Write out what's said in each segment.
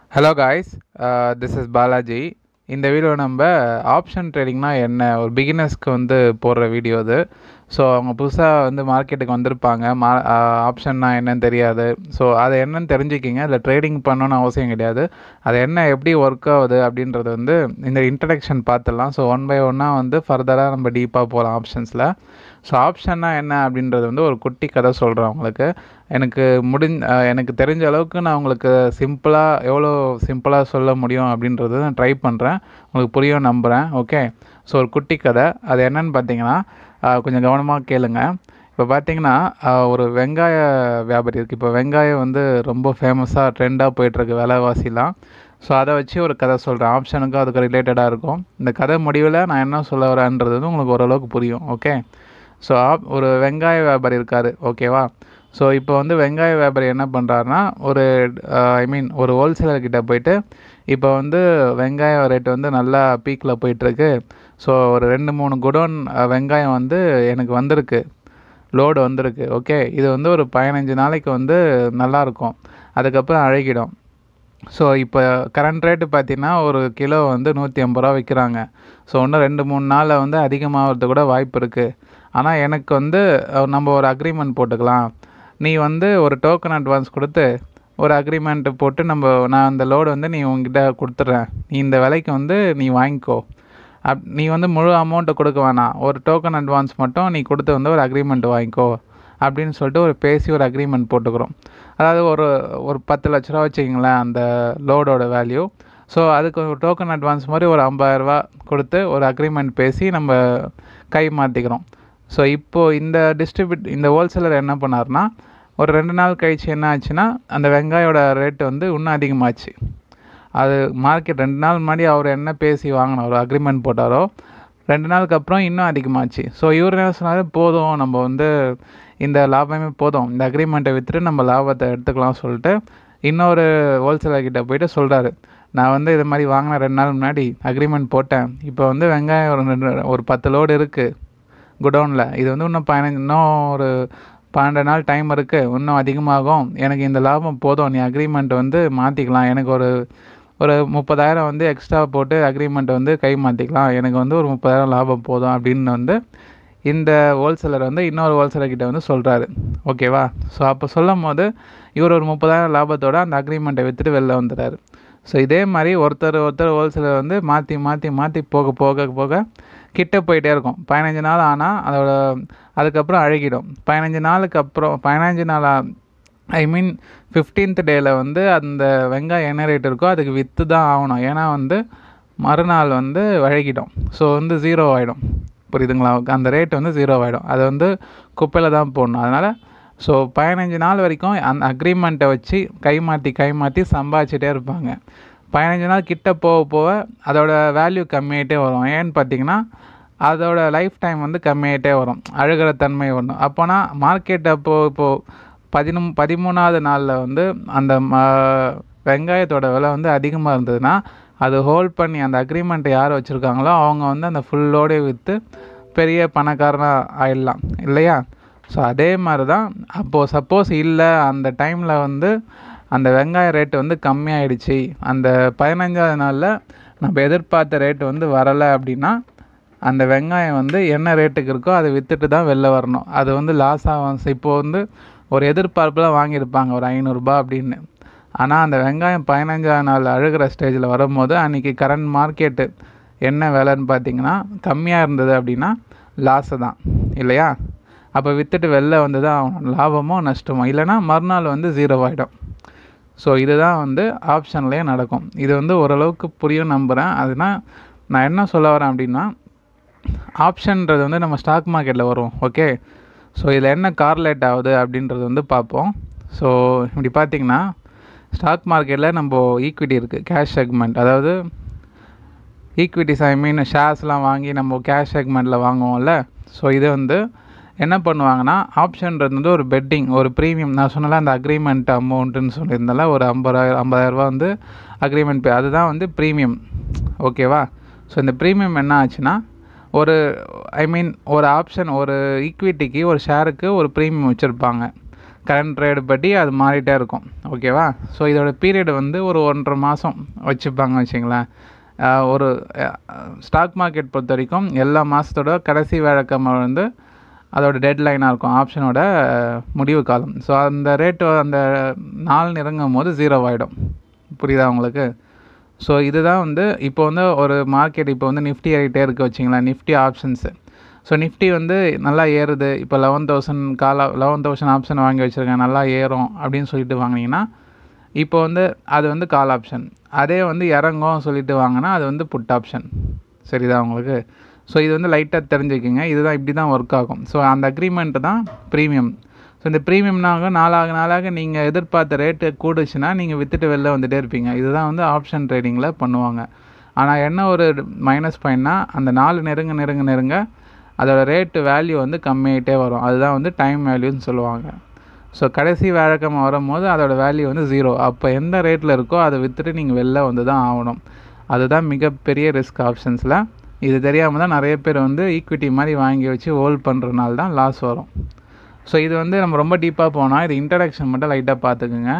Hello guys, this is Balaji. இந்த video நம்ம option ட்ரேடிங்னா என்ன ஒரு பிகினர்ஸ்க்கு வந்து போடுற வீடியோ அது. ஸோ அவங்க புதுசாக வந்து மார்க்கெட்டுக்கு வந்திருப்பாங்க, ஆப்ஷன்னா என்னன்னு தெரியாது. ஸோ அதை என்னன்னு தெரிஞ்சுக்கிங்க. அதில் ட்ரேடிங் பண்ணணும்னு அவசியம் கிடையாது. அது என்ன எப்படி ஒர்க் ஆகுது அப்படின்றது வந்து இந்த இன்ட்ரடக்ஷன் பார்த்துடலாம். ஸோ ஒன் பை ஒன்னாக வந்து ஃபர்தராக நம்ம டீப்பாக போகலாம் ஆப்ஷன்ஸில். ஸோ ஆப்ஷன்னா என்ன அப்படின்றது வந்து ஒரு குட்டி கதை சொல்கிறேன் உங்களுக்கு. எனக்கு தெரிஞ்ச அளவுக்கு நான் உங்களுக்கு எவ்வளோ சிம்பிளாக சொல்ல முடியும் அப்படின்றத நான் ட்ரை பண்ணுறேன். உங்களுக்கு புரியும் நம்புகிறேன். ஓகே, ஸோ ஒரு குட்டி கதை. அது என்னன்னு பார்த்தீங்கன்னா, கொஞ்சம் கவனமாக கேளுங்க. இப்போ பார்த்தீங்கன்னா, ஒரு வெங்காய வியாபாரி இருக்குது. இப்போ வெங்காயம் வந்து ரொம்ப ஃபேமஸாக ட்ரெண்டாக போயிட்டுருக்கு விலைவாசிலாம். ஸோ அதை வச்சு ஒரு கதை சொல்கிறேன். ஆப்ஷனுக்கும் அதுக்கு ரிலேட்டடாக இருக்கும். இந்த கதை முடிவில் நான் என்ன சொல்ல வரேன்றது வந்து உங்களுக்கு ஓரளவுக்கு புரியும். ஓகே, ஸோ ஒரு வெங்காய வியாபாரி இருக்கார். ஓகேவா? ஸோ இப்போ வந்து வெங்காய வியாபாரி என்ன பண்ணுறாருனா, ஒரு ஹோல்சேலர்கிட்ட போயிட்டு, இப்போ வந்து வெங்காயம் ரேட்டு வந்து நல்லா பீக்கில் போயிட்டுருக்கு. ஸோ ஒரு 2-3 குடோன் வெங்காயம் வந்து எனக்கு வந்திருக்கு, லோடு வந்திருக்கு. ஓகே, இது வந்து ஒரு 15 நாளைக்கு வந்து நல்லாயிருக்கும், அதுக்கப்புறம் அழுகிடும். ஸோ இப்போ கரண்ட் ரேட்டு பார்த்தீங்கன்னா ஒரு கிலோ வந்து 150 ரூபா விற்கிறாங்க. ஸோ இன்னும் 2-3 நாளில் வந்து அதிகமாகிறது கூட வாய்ப்பு இருக்குது. ஆனால் எனக்கு வந்து நம்ம ஒரு அக்ரிமெண்ட் போட்டுக்கலாம். நீ வந்து ஒரு டோக்கன் அட்வான்ஸ் கொடுத்து ஒரு அக்ரிமெண்ட்டு போட்டு நான் அந்த லோடு வந்து நீ உங்ககிட்ட கொடுத்துட்றேன், நீ இந்த விலைக்கு வந்து நீ வாங்கிக்கோ. நீ வந்து முழு அமௌண்ட்டை கொடுக்க வேணாம், ஒரு டோக்கன் அட்வான்ஸ் மட்டும் நீ கொடுத்து வந்து ஒரு அக்ரிமெண்ட் வாங்கிக்கோ அப்படின்னு சொல்லிட்டு ஒரு அக்ரிமெண்ட் போட்டுக்கிறோம். அதாவது ஒரு 10 லட்ச ரூபா வச்சுக்கிங்களேன் அந்த லோடோட வேல்யூ. ஸோ அதுக்கு ஒரு டோக்கன் அட்வான்ஸ் மாதிரி ஒரு 50,000 கொடுத்து ஒரு அக்ரிமெண்ட் பேசி நம்ம கை மாற்றிக்கிறோம். ஸோ இப்போது இந்த ஹோல்சேலர் என்ன பண்ணார்னா, ஒரு 2 நாள் கழிச்சு என்ன ஆச்சுன்னா, அந்த வெங்காயோட ரேட்டு வந்து இன்னும் அதிகமாச்சு. அது மார்க்கெட் 2 நாள் முன்னாடி அவர் என்ன பேசி வாங்கினாரோ, அக்ரிமெண்ட் போட்டாரோ, 2 நாளுக்கு அப்புறம் இன்னும் அதிகமாச்சு. ஸோ இவர் என்ன சொன்னார், போதும் நம்ம வந்து இந்த லாபமே போதும், இந்த அக்ரிமெண்ட்டை விற்றுட்டு நம்ம லாபத்தை எடுத்துக்கலாம் சொல்லிட்டு இன்னொரு ஹோல்சேலர்கிட்ட போயிட்டு சொல்கிறாரு, நான் வந்து இது மாதிரி வாங்கினேன் 2 நாள் முன்னாடி அக்ரிமெண்ட் போட்டேன். இப்போ வந்து வெங்காயம் ஒரு 10 லோடு இருக்குது குடோனில். இது வந்து இன்னும் ஒரு 12 நாள் டைம் இருக்குது, இன்னும் அதிகமாகும். எனக்கு இந்த லாபம் போதும், நீ அக்ரிமெண்ட் வந்து மாற்றிக்கலாம். எனக்கு ஒரு 30,000 வந்து எக்ஸ்ட்ரா போட்டு அக்ரிமெண்ட் வந்து கை மாற்றிக்கலாம். எனக்கு வந்து ஒரு 30,000 லாபம் போதும் அப்படின்னு வந்து இந்த ஹோல்சேலர் வந்து இன்னொரு ஹோல்சேலர்கிட்ட வந்து சொல்கிறாரு. ஓகேவா? ஸோ அப்போ சொல்லும் போது இவர் ஒரு 30,000 லாபத்தோடு அந்த அக்ரிமெண்ட்டை விற்றுட்டு வெளில வந்துடுறாரு. ஸோ இதே மாதிரி ஒருத்தர் ஹோல்சேலர் வந்து மாற்றி போக போக போக கிட்ட போயிட்டே இருக்கும். 15 நாள் ஆனால் அதுக்கப்புறம் அழுகிடும். 15 நாள் 15th டேயில் வந்து அந்த வெங்காயம் என்ன ரேட் இருக்கோ அதுக்கு விற்று தான் ஆகணும். ஏன்னா வந்து மறுநாள் வந்து அழுகிடும். ஸோ வந்து 0 ஆகிடும். புரியுதுங்களா? அந்த ரேட் வந்து 0 ஆகிடும். அதை வந்து குப்பையில் தான் போடணும். அதனால் 15 நாள் வரைக்கும் அந்த அக்ரிமெண்ட்டை வச்சு கை மாற்றி சம்பாதிச்சிட்டே இருப்பாங்க. 15 நாள் கிட்ட போக போக அதோட வேல்யூ கம்மியாகிட்டே வரும். ஏன்னு பார்த்தீங்கன்னா, அதோட லைஃப் டைம் வந்து கம்மியாகிட்டே வரும், அழுகிற தன்மை வரும். அப்போனா மார்க்கெட் இப்போது 13வது நாளில் வந்து அந்த வெங்காயத்தோட விலை வந்து அதிகமாக இருந்ததுன்னா, அது ஹோல்ட் பண்ணி அந்த அக்ரிமெண்ட்டை யார் வச்சுருக்காங்களோ அவங்க வந்து அந்த ஃபுல்லோடே விற்று பெரிய பணக்காரனாக ஆயிடலாம் இல்லையா? ஸோ அதே மாதிரி தான் அப்போது சப்போஸ் இல்லை அந்த டைமில் வந்து அந்த வெங்காய ரேட்டு வந்து கம்மியாயிடுச்சு, அந்த 15வது நாளில் நம்ம எதிர்பார்த்த ரேட்டு வந்து வரலை அப்படின்னா, அந்த வெங்காயம் வந்து என்ன ரேட்டுக்கு இருக்கோ அதை விற்றுட்டு தான் வெளில வரணும். அது வந்து லாஸ் ஆகும். இப்போது வந்து ஒரு எதிர்பார்ப்பில் வாங்கியிருப்பாங்க ஒரு 500 அப்படின்னு. ஆனால் அந்த வெங்காயம் 15வது நாள் அழுகிற ஸ்டேஜில் வரும்போது அன்றைக்கி கரண்ட் மார்க்கெட்டு என்ன விலைன்னு பார்த்தீங்கன்னா கம்மியாக இருந்தது அப்படின்னா லாஸு தான் இல்லையா? அப்போ விற்றுட்டு வெளில வந்து தான் லாபமோ நஷ்டமோ, இல்லைனா மறுநாள் வந்து 0 ஆகிடும். ஸோ இதுதான் வந்து ஆப்ஷன்லேயே நடக்கும். இது வந்து ஓரளவுக்கு புரியும் நம்புகிறேன். அதுனா நான் என்ன சொல்ல வரேன் அப்படின்னா, ஆப்ஷன்றது வந்து நம்ம ஸ்டாக் மார்க்கெட்டில் வரும். ஓகே, ஸோ இதில் என்ன கார்லேட் ஆகுது அப்படின்றது வந்து பார்ப்போம். ஸோ இப்படி பார்த்திங்கன்னா, ஸ்டாக் மார்க்கெட்டில் நம்ம ஈக்விட்டி இருக்குது, கேஷ் செக்மெண்ட். அதாவது ஈக்விட்டிஸ் ஷேர்ஸ்லாம் வாங்கி நம்ம கேஷ் செக்மெண்ட்டில் வாங்குவோம்ல. ஸோ இது வந்து என்ன பண்ணுவாங்கன்னா, ஆப்ஷன்றது வந்து ஒரு பெட்டிங், ஒரு ப்ரீமியம். நான் சொன்னல அந்த அக்ரிமெண்ட் அமௌண்ட்டுன்னு சொல்லியிருந்தால ஒரு 50,000 வந்து அக்ரிமெண்ட் அதுதான் வந்து ப்ரீமியம். ஓகேவா? ஸோ இந்த ப்ரீமியம் என்ன ஆச்சுன்னா, ஒரு ஆப்ஷன் ஒரு ஈக்விட்டிக்கு ஒரு ஷேருக்கு ஒரு ப்ரீமியம் வச்சுருப்பாங்க. கரண்ட் ட்ரேடு படி அது மாறிட்டே இருக்கும். ஓகேவா? ஸோ இதோட பீரியட் வந்து ஒரு 1.5 மாதம் வச்சுப்பாங்க வச்சுங்களேன். ஒரு ஸ்டாக் மார்க்கெட் பொறுத்த வரைக்கும் எல்லா மாதத்தோட கடைசி வியாழக்கிழமை வந்து அதோட டெட்லைனாக இருக்கும், ஆப்ஷனோட முடிவு காலம். ஸோ அந்த ரேட்டு அந்த நாள் நெருங்கும் போது 0 ஆகிடும். புரியுதா உங்களுக்கு? ஸோ இதுதான் வந்து இப்போ வந்து ஒரு மார்க்கெட் இப்போ வந்து நிஃப்டி ஏறிட்டே இருக்குது வச்சிங்களேன், நிஃப்டி ஆப்ஷன்ஸு. ஸோ நிஃப்டி வந்து நல்லா ஏறுது, இப்போ 11,000 ஆப்ஷன் வாங்கி வச்சுருக்கேன், நல்லா ஏறும் அப்படின்னு சொல்லிட்டு வாங்கினீங்கன்னா இப்போ வந்து அது வந்து கால் ஆப்ஷன். அதே வந்து இறங்கும் சொல்லிட்டு வாங்கினா அது வந்து புட் ஆப்ஷன். சரிதான் உங்களுக்கு? ஸோ இது வந்து லைட்டாக தெரிஞ்சுக்கிங்க, இதுதான் இப்படி தான் ஒர்க் ஆகும். ஸோ அந்த அக்ரிமெண்ட்டு தான் ப்ரீமியம். ஸோ இந்த ப்ரீமியம்னாக நாளாக நீங்கள் எதிர்பார்த்த ரேட்டு கூடுச்சுன்னா நீங்கள் விற்றுட்டு வெளில வந்துகிட்டே இருப்பீங்க. இதுதான் வந்து ஆப்ஷன் ட்ரேடிங்கில் பண்ணுவாங்க. ஆனால் என்ன ஒரு மைனஸ் பாயிண்ட்னா, அந்த நாள் நெருங்க அதோட ரேட்டு வேல்யூ வந்து கம்மியாகிட்டே வரும். அதுதான் வந்து டைம் வேல்யூன்னு சொல்லுவாங்க. ஸோ கடைசி வியாழக்கிழமை வரும்போது அதோட வேல்யூ வந்து 0. அப்போ எந்த ரேட்டில் இருக்கோ அதை விற்றுட்டு நீங்கள் வெளில வந்து தான் ஆகணும். அதுதான் மிகப்பெரிய ரிஸ்க் ஆப்ஷன்ஸில். இது தெரியாமல் தான் நிறைய பேர் வந்து ஈக்விட்டி மாதிரி வாங்கி வச்சு ஹோல்ட் பண்ணுறதுனால தான் லாஸ் வரும். ஸோ இது வந்து நம்ம ரொம்ப டீப்பாக போனால் இது இன்ட்ரடக்ஷன் மட்டும் லைட்டாக பார்த்துக்குங்க.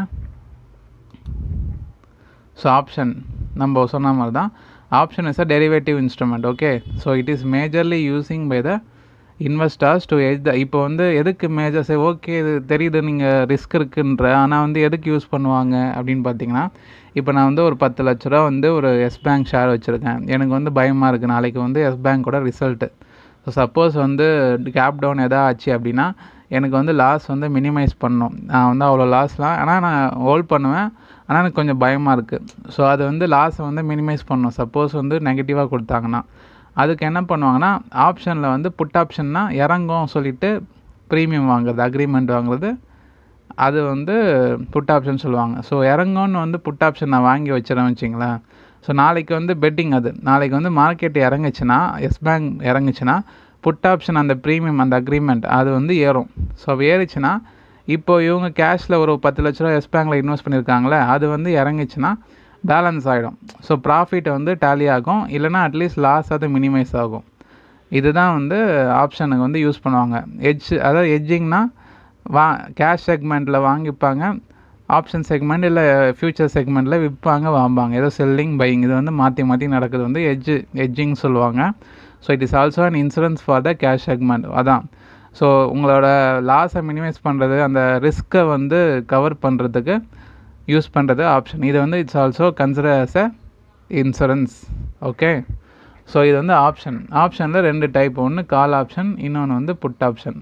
ஸோ ஆப்ஷன் நம்ம சொன்ன மாதிரி தான், option is a derivative instrument. Okay, so it is majorly using by the investors to hedge the. இப்போ வந்து எதுக்கு மேஜர்ஸ், ஓகே இது தெரியுது நீங்கள் ரிஸ்க் இருக்குன்ற, ஆனால் வந்து எதுக்கு யூஸ் பண்ணுவாங்க அப்படின்னு பார்த்தீங்கன்னா, இப்போ நான் வந்து ஒரு 10 லட்ச ரூபா வந்து ஒரு எஸ் பேங்க் ஷேர் வச்சுருக்கேன். எனக்கு வந்து பயமாக இருக்குது நாளைக்கு வந்து எஸ் பேங்கோட ரிசல்ட்டு. ஸோ சப்போஸ் வந்து கேப் டவுன் எதாவது ஆச்சு அப்படின்னா எனக்கு வந்து லாஸ் வந்து மினிமைஸ் பண்ணணும். நான் வந்து அவ்வளோ லாஸ்லாம், ஆனால் நான் ஹோல்ட் பண்ணுவேன், ஆனால் எனக்கு கொஞ்சம் பயமாக இருக்குது. ஸோ அது வந்து லாஸை வந்து மினிமைஸ் பண்ணணும் சப்போஸ் வந்து நெகட்டிவாக கொடுத்தாங்கன்னா. அதுக்கு என்ன பண்ணுவாங்கன்னா, ஆப்ஷனில் வந்து புட் ஆப்ஷன்னா இறங்கும் சொல்லிவிட்டு ப்ரீமியம் வாங்குறது, அக்ரிமெண்ட் வாங்குறது, அது வந்து புட் ஆப்ஷன் சொல்லுவாங்க. ஸோ இறங்கும்னு வந்து புட் ஆப்ஷன் நான் வாங்கி வச்சுறேன் வச்சிங்களேன். ஸோ நாளைக்கு வந்து பெட்டிங், அது நாளைக்கு வந்து மார்க்கெட் இறங்குச்சுன்னா, எஸ் பேங்க் இறங்குச்சுன்னா புட் ஆப்ஷன் அந்த ப்ரீமியம் அந்த அக்ரிமெண்ட் அது வந்து ஏறும். ஸோ ஏறிச்சுன்னா இப்போது இவங்க கேஷில் ஒரு 10 லட்ச ரூபா எஸ் பேங்கில் இன்வெஸ்ட் பண்ணியிருக்காங்களே, அது வந்து இறங்குச்சுன்னா பேலன்ஸ் ஆகிடும். ஸோ ப்ராஃபிட் வந்து டேலி ஆகும், இல்லைனா அட்லீஸ்ட் லாஸ் அது மினிமைஸ் ஆகும். இதுதான் வந்து ஆப்ஷனுக்கு வந்து யூஸ் பண்ணுவாங்க. அதாவது எட்ஜிங்னா கேஷ் செக்மெண்ட்டில் வாங்கிப்பாங்க, ஆப்ஷன் செக்மெண்ட் இல்லை ஃபியூச்சர் செக்மெண்ட்டில் விற்பாங்க வாம்பாங்க, ஏதோ செல்லிங் பையிங், இது வந்து மாற்றி நடக்குது வந்து எட்ஜிங் சொல்லுவாங்க. So it is also an insurance for the cash segment. அதான் ஸோ உங்களோட லாஸை மினிமைஸ் பண்ணுறது, அந்த ரிஸ்க்கை வந்து கவர் பண்ணுறதுக்கு யூஸ் பண்ணுறது ஆப்ஷன். இது வந்து it's also consider as a insurance. Okay, so இது வந்து ஆப்ஷனில் 2 டைப், ஒன்று கால் ஆப்ஷன், இன்னொன்று வந்து புட் ஆப்ஷன்.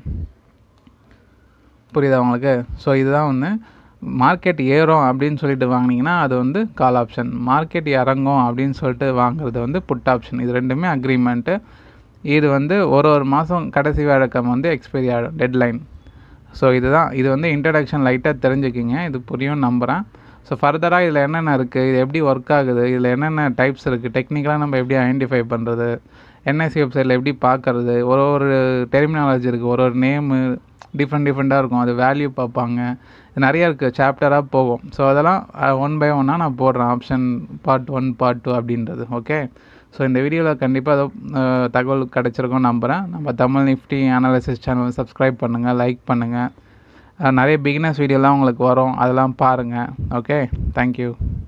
புரியுதா உங்களுக்கு? ஸோ இதுதான் வந்து மார்க்கெட் ஏறும் அப்படின்னு சொல்லிட்டு வாங்கினீங்கன்னா அது வந்து கால் ஆப்ஷன், மார்க்கெட் இறங்கும் அப்படின்னு சொல்லிட்டு வாங்குறது வந்து புட் ஆப்ஷன். இது ரெண்டுமே அக்ரிமெண்ட்டு. இது வந்து ஒரு மாதம் கடைசி வியாழக்கிழமை வந்து எக்ஸ்பைரி ஆகிடும், டெட்லைன். ஸோ இது வந்து இன்ட்ரடக்ஷன் லைட்டாக தெரிஞ்சுக்கிங்க, இது புரியும் நம்புகிறேன். ஸோ ஃபர்தராக இதில் என்னென்ன இருக்குது, இது எப்படி ஒர்க் ஆகுது, இதில் என்னென்ன டைப்ஸ் இருக்குது, டெக்னிக்கலாக நம்ம எப்படி ஐடென்டிஃபை பண்ணுறது, என்எஸ்சி வெப்சைட்டில் எப்படி பார்க்குறது, ஒரு டெர்மினாலஜி இருக்குது, ஒரு நேமு டிஃப்ரெண்ட்டாக இருக்கும், அது வேல்யூ பார்ப்பாங்க, நிறையா இருக்குது, சாப்டராக போகும். ஸோ அதெல்லாம் 1 by 1 நான் போடுறேன், ஆப்ஷன் பார்ட் 1 பார்ட் 2 அப்படின்றது. ஓகே, ஸோ இந்த வீடியோவில் கண்டிப்பாக தகவல் கிடச்சிருக்கோன்னு நம்புகிறேன். நம்ம Tamil Nifty analysis channel subscribe பண்ணுங்கள், லைக் பண்ணுங்கள். நிறைய பிகினர்ஸ் வீடியோலாம் உங்களுக்கு வரும், அதெல்லாம் பாருங்கள். Okay, thank you.